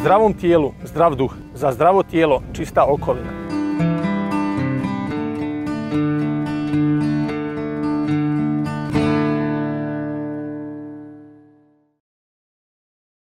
Zdravom tijelu, zdrav duh. Za zdravo tijelo, čista okolina.